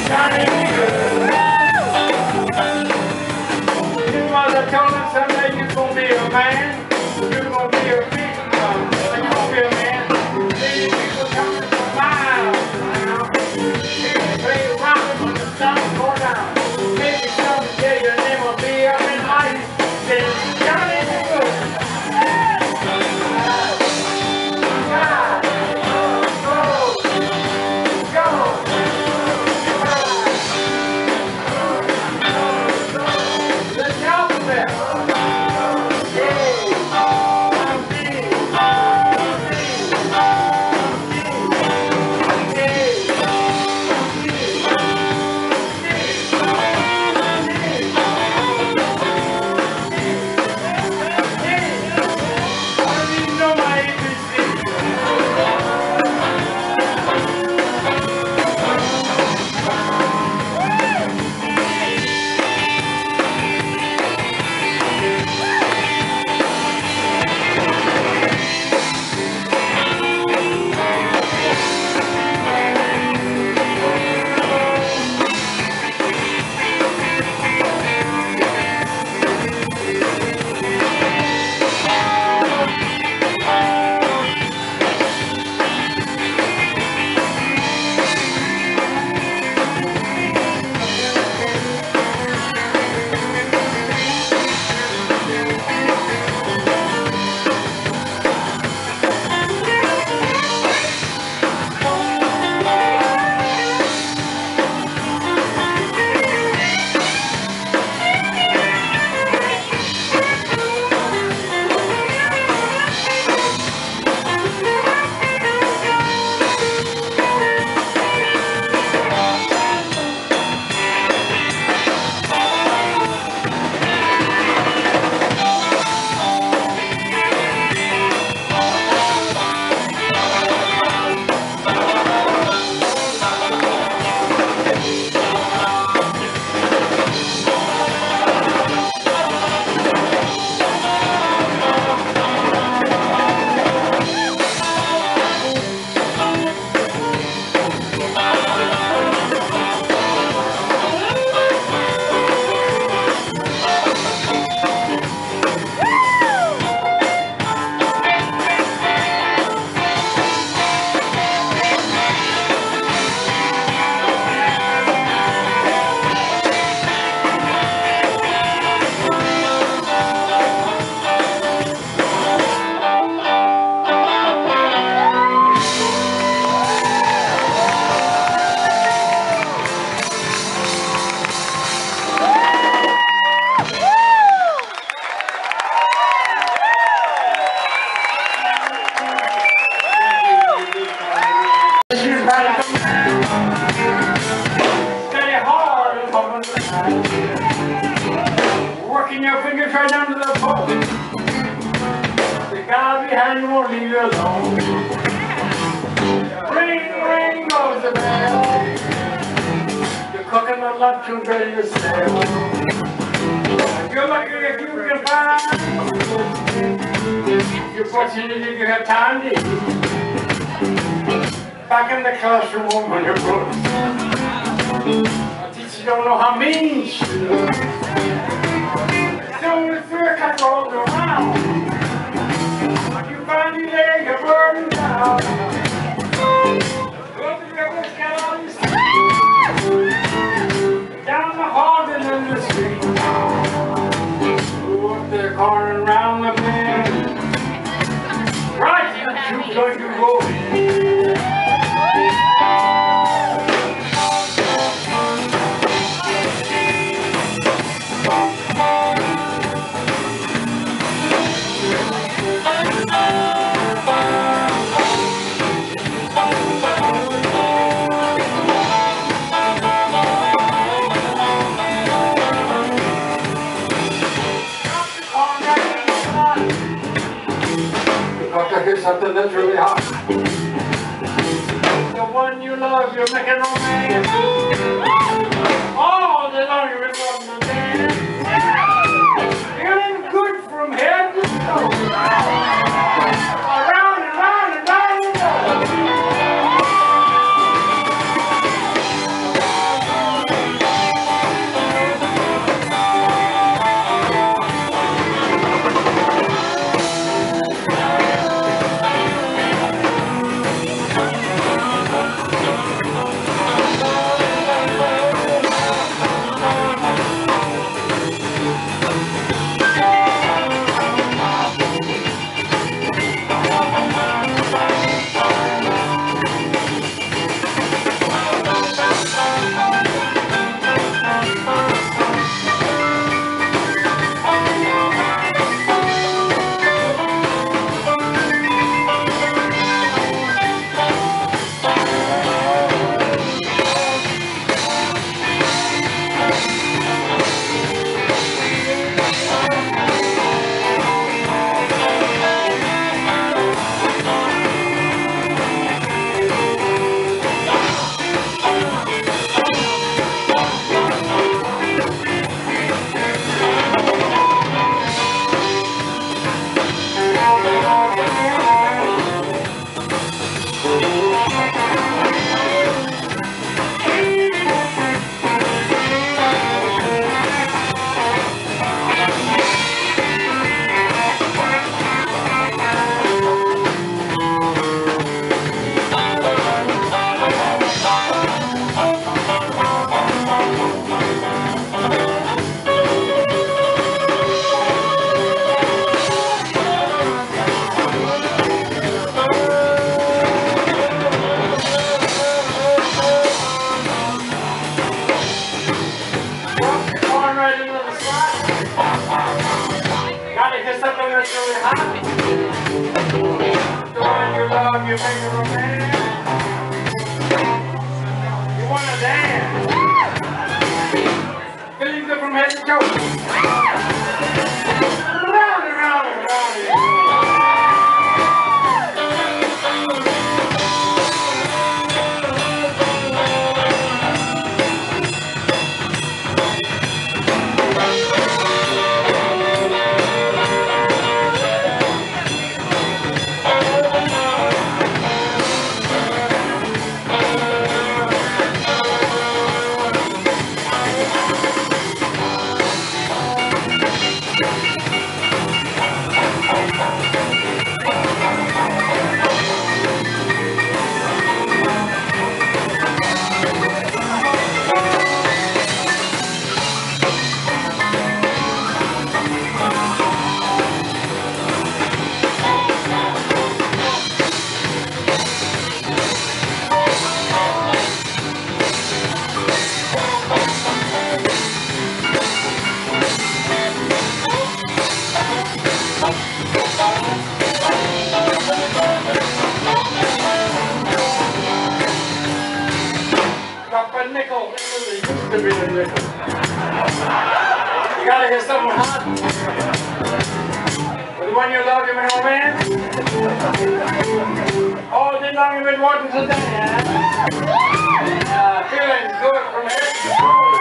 Johnny B. Good. His mother told him someday you're gonna be a man. You're gonna be a big man. You're gonna be a man. See people coming for miles now. People play rock when the sun goes down. Maybe someday your name will be up in lights. Then Johnny B. Good. Working your fingers right down to the bone. The guy behind you won't leave you alone. Ring, ring goes the bell. You're cooking the lunch and ready to sell. You're lucky if you can find. You're fortunate if you have time to eat. Back in the classroom when you're broke. A teacher don't know how mean she looks. Soon as 3 o'clock rolls around, you finally lay your burden down. Go to the river, get all your sleep. Down the hall and in the street. Go up the corner and round the bend. Right into like you roll in. Here's something that's really hot. The one you love, you're making romance. All day long you're in love with the dance. Feeling good from head to toe. Around and round and round and round. it's really hot. The one you love, you make a romance. You wanna dance. Feeling good from head to toe. Round and round and round. Drop a nickel into the used to be a nickel. You gotta hear something hot. With the one you love, you make a romance. All day long you've been wanting to dance. Feeling good from head to toe.